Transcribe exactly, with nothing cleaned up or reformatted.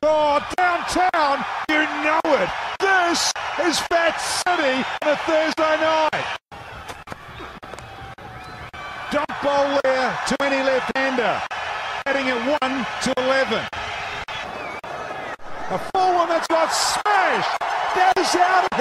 Oh, downtown, you know it. This is Fat City on a Thursday night. Dunk ball there to any left-hander. Heading at one to eleven. A full one that's got smashed. That is out of